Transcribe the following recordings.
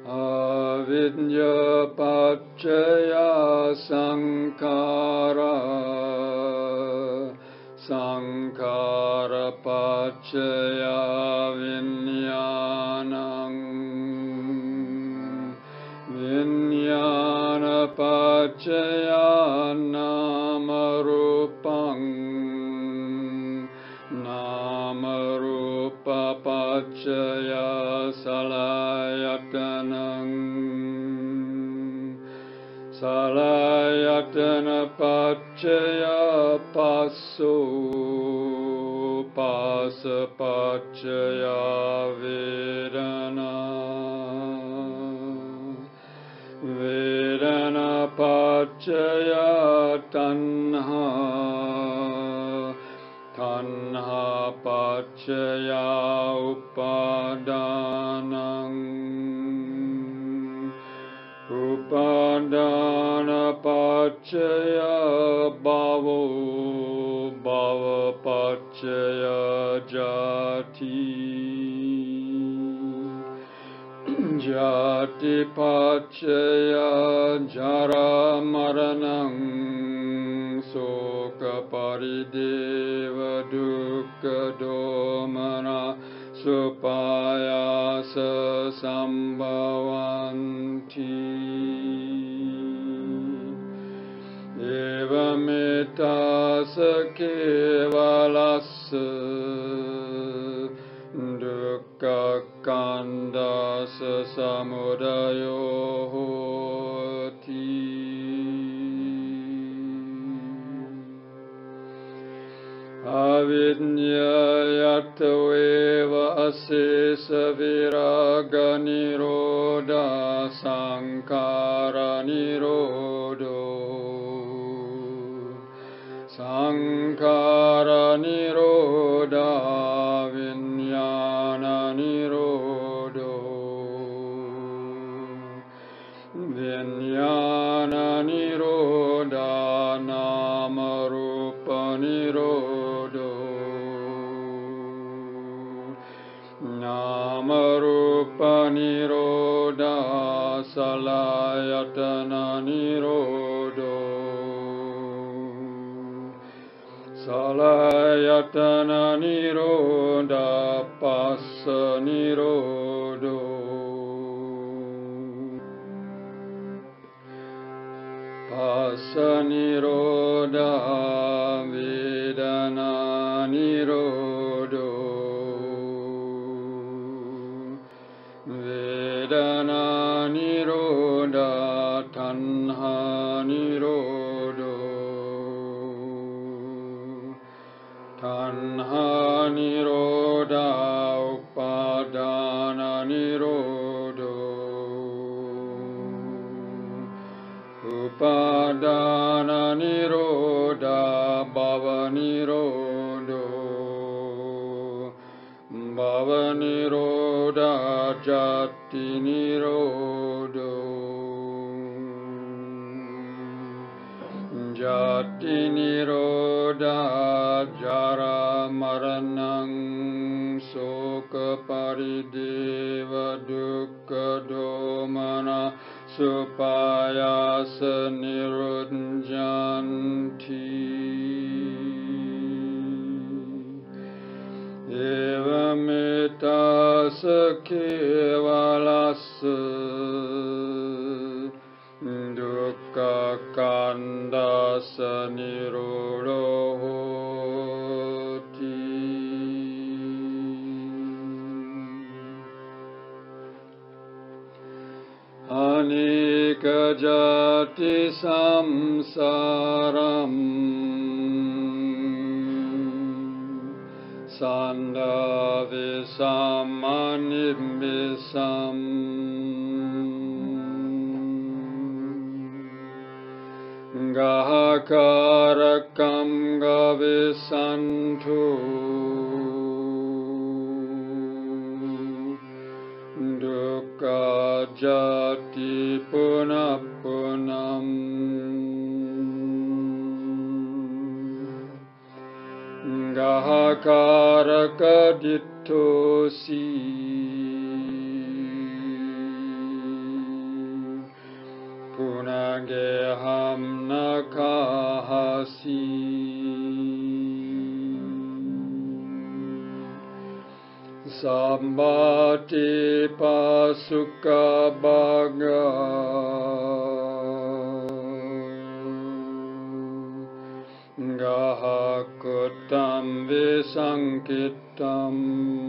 avidya paccaya sankhara sankhara paccaya viññāṇaṃ viññāṇa paccaya nama rupaṃ nama rupa paccaya salayatanaṃ salayatana paccaya passo passa paccaya vedana vedana paccaya tanha tanha paccaya upadanaṃ upadana paccaya bhavo bhava paccaya jati jati paccaya jara maranaṃ soka parideva dukkha domana supayasa sambhavanti evametasa kevalasa dukkha kandasa samudayo hoti aviññāyataveva asesa viraga nirodha sankhara nirodho sankhara nirodha viññāna nirodho viññāna nirodha nama rupa nirodho nama rupa nirodha salayatana nirodho salayatana nirodha passa nirodho passa nirodha vedana nirodho vedana nirodha tanha nirodho tanha nirodha upadana nirodho upadana nirodha bhava nirodho bhava nirodha jati nirodho jati nirodha jara maranaṃ soka parideva dukkha domana supayasa nirujjanti evametasa kevalasa dukkha kandasa nirodho hoti anika jati samsaram sanda visam anibisam gahakarakam gavisantu dukkha jati punapunam gahakaraka dittosi Geham nakahasi Sambati pasuka baga Gahakutam visankitam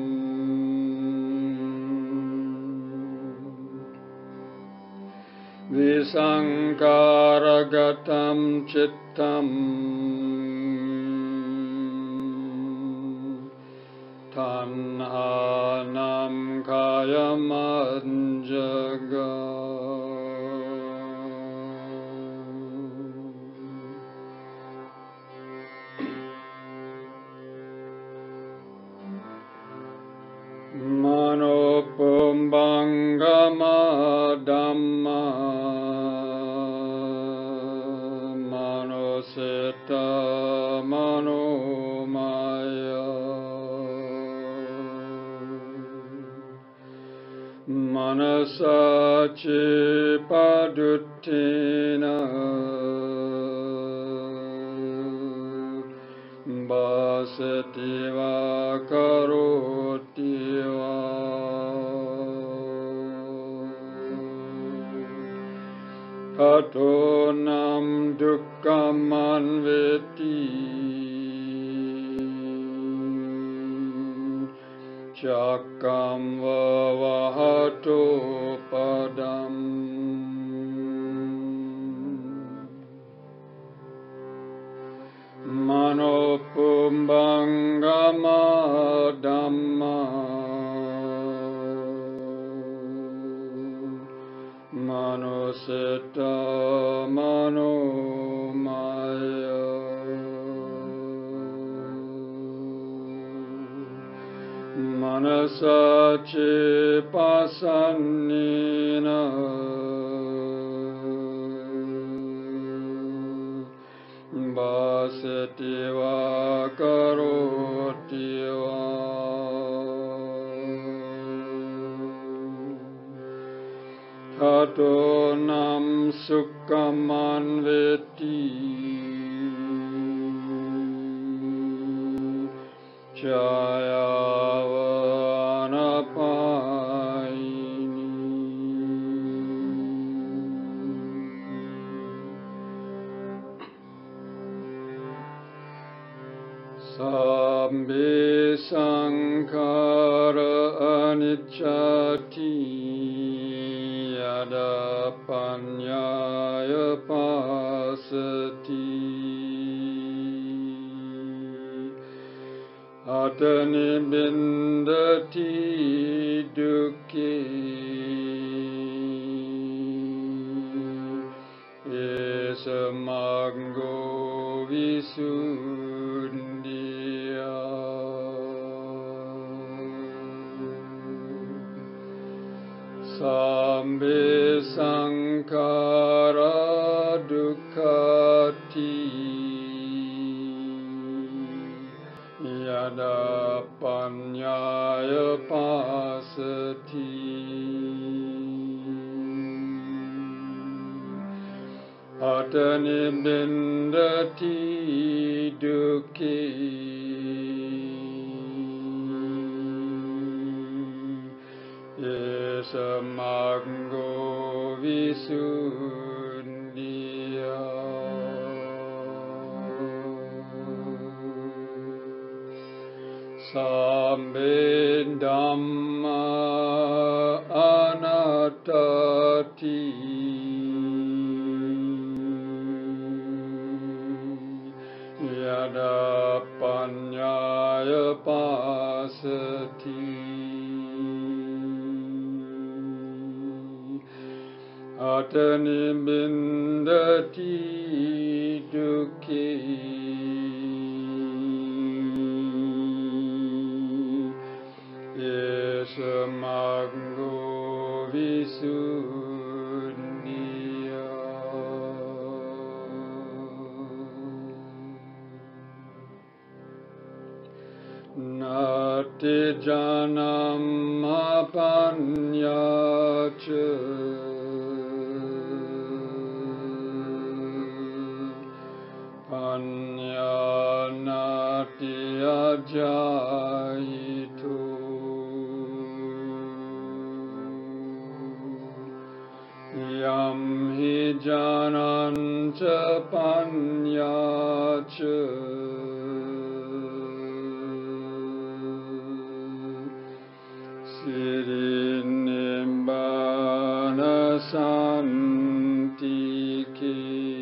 Visankaragatam chittam Tanhanam kayamanjaga Manopumbangama dhamma Manosita manomaya Manasaci paduttina Basativa karotiva Atonam dukkam anveti Chakam vavahato padam Manopumbangama dhamma Manosita manomaya Manasaci pasannina Basativa karotiva Tatonam sukkam anveti Chayavanapaini Sambe sankhara anicchati Yada panyaya pasati Atani bindati dukkhi Esamaggo visuddhiya Sambe sankhara dukkhati Yada panyaya pasati Atani bindati dukkhi Esamaggo visuddhiya Sambe dhamma anattati Yada panyaya pasati Atani bindati dukkhi Esamaggo visuddhiya Nati janam apanya ca Yam hi janan cha panya cha Siri nibbana santiki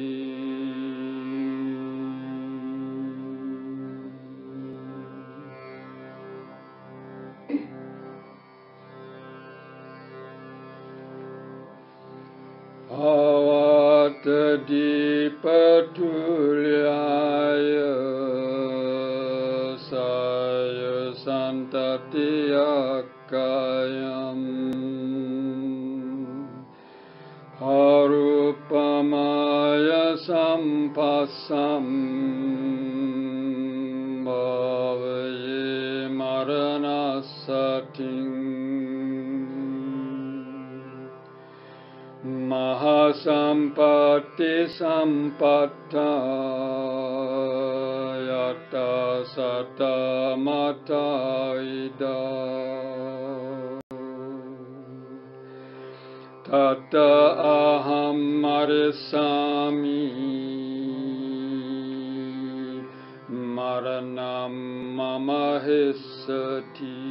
Avatadipatulyaya saya santatiyakayam Harupamaya sampassam bhavaye maranasating Mahasampati sampatta yata sata mata ida Tata aham marisami maranam mama hissati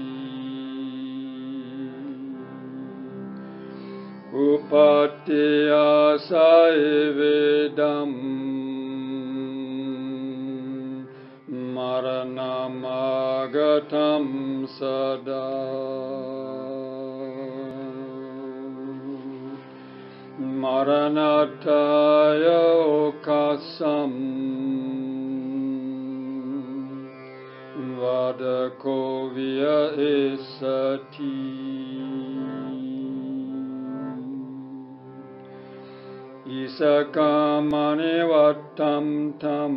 Upatya saivedam maranamagatam sada Maranataya okasam Vadakovya esati Isakamani vattam tam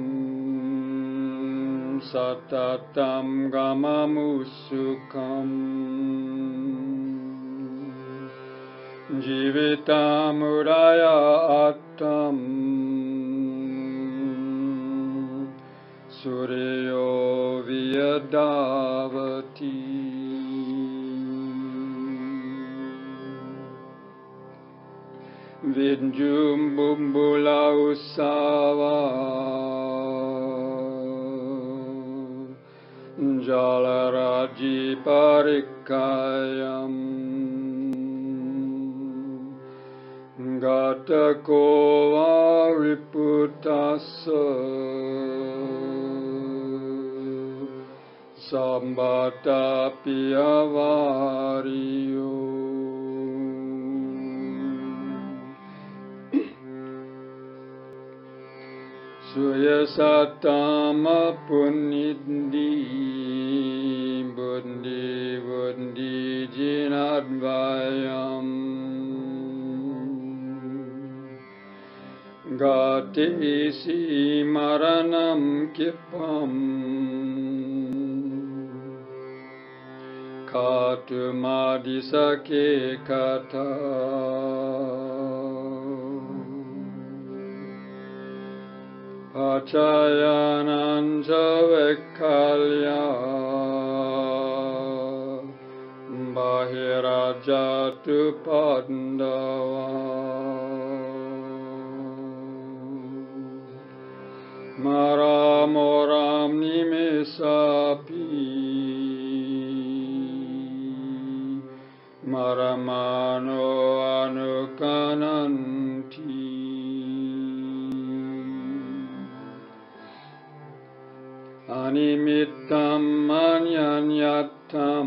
Satatam gamamusukam Jivitamuraya attam Suryo vyadavati Vinjum bumbula usava Jalaraji parikayam Gatakova riputasa Sambata piyavariyo Suyasatama punidhi bundi bundi jinadvayam Gati isi maranam kipam Katumadisake kata Pachayananja vekalya Bahirajatu pandava Maramoram nimisapi Maramano anukananti Animittam manyanyatam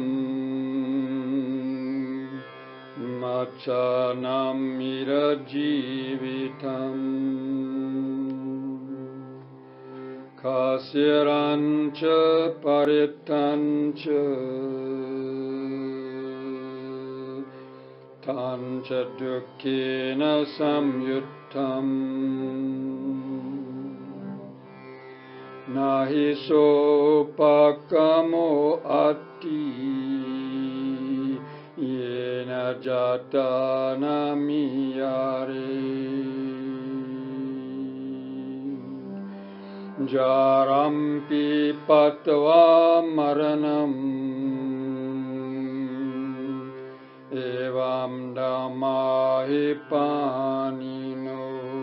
Machanam mirajivitam Kasirancha paritancha Tancha dukkena samyuttam Nahi sopakamo ati Yena jatana miyare Jarampi patva maranam Evam dhamma pahipanino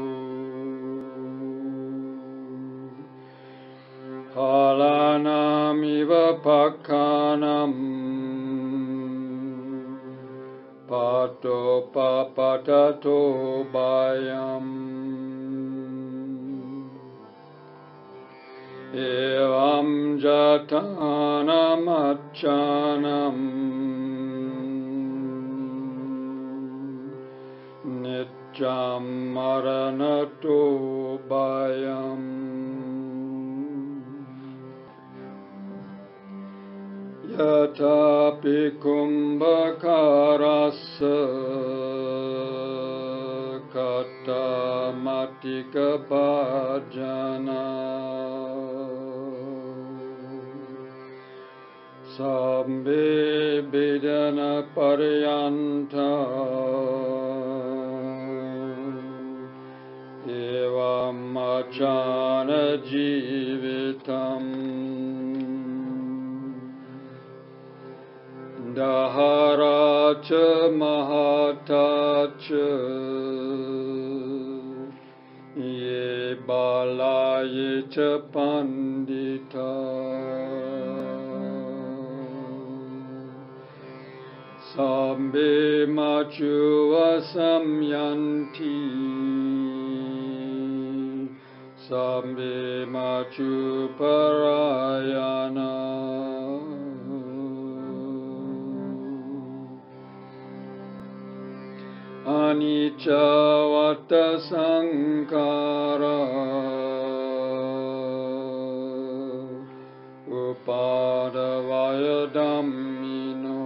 halanamiva pakkanam pato papatato bayam evam jatanam achanam nityam maranato bayam yatapi kumbhakarasa kata matika bhajana sabbe bedana paryanta evam achana jivitam daharacha mahatacha ye balaye cha pandita sabbe machuva samyanti sabbe machu parayana anicca vata sankara upadavaya dhammino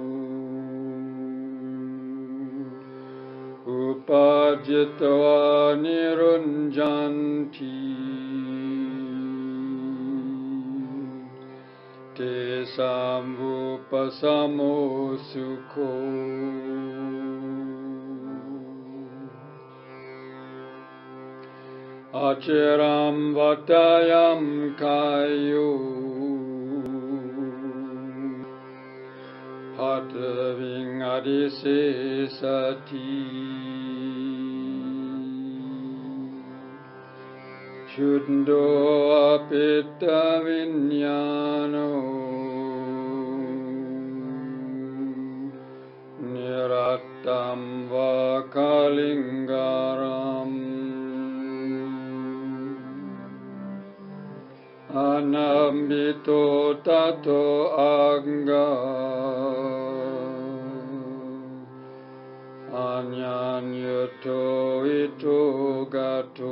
upajitva nirunjanti te samvupasamo sukho achiram vatayam kayo hataving adisesati shuddho apita vinyano nirattam vakalingaram anambito tato anga anyanyato ito gato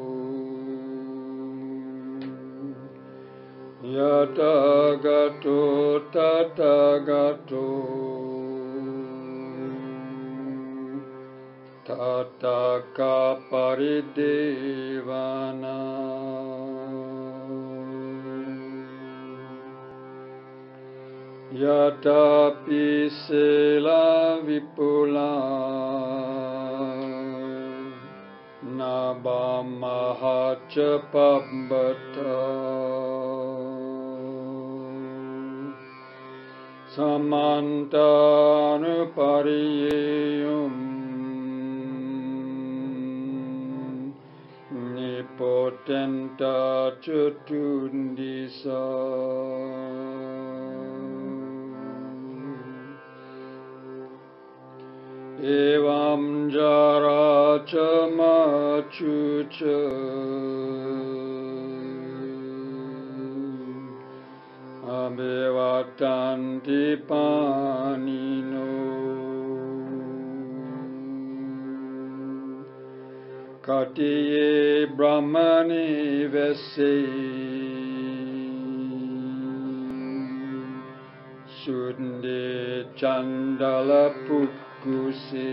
yata gato tata gato tata kaparidevana yatapi sela vipula nabamahacha pabbata samantanupariyum nipotenta cetundisa evam jaracha machucha abhivatanti panino katiye brahmani vese sunde chandala pukuse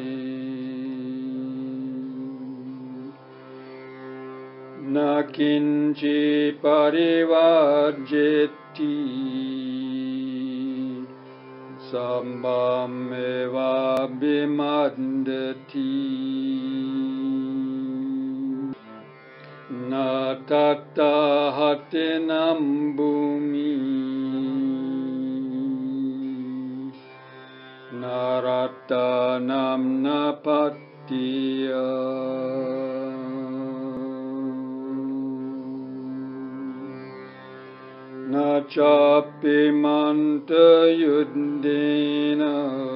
nakinchi parivajeti sambhameva bimandati na tata hatinam bhumi na Naratanam napattiya Nacapi manta yuddhena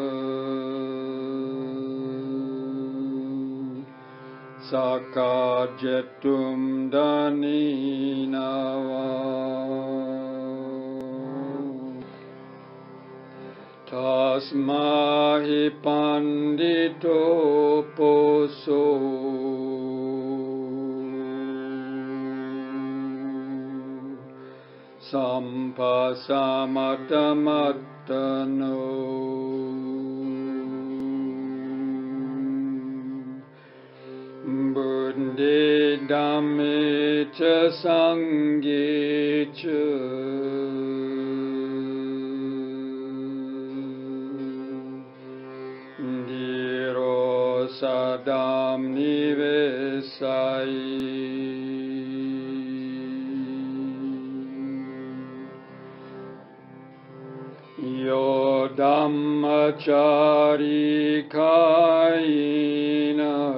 Sakajetum daninava Tasmahi pandito poso Sampasamatamatano Buddhi Dhamme ca Sanghe ca Dhiro Sadam Nivesai Yo Dhammachari Kaina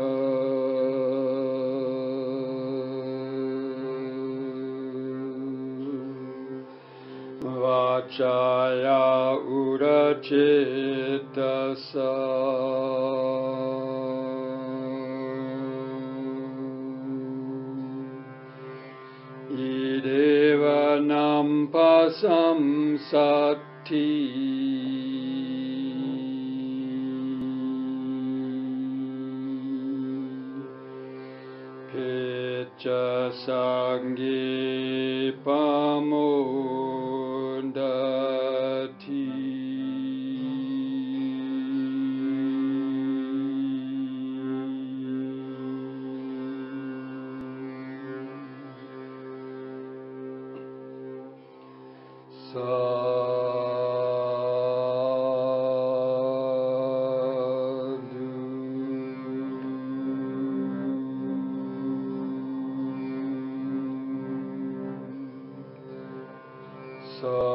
Vachaya Uracetasa Ideva Nampasam Sati Pecha Sanghi Pamodati Sadhu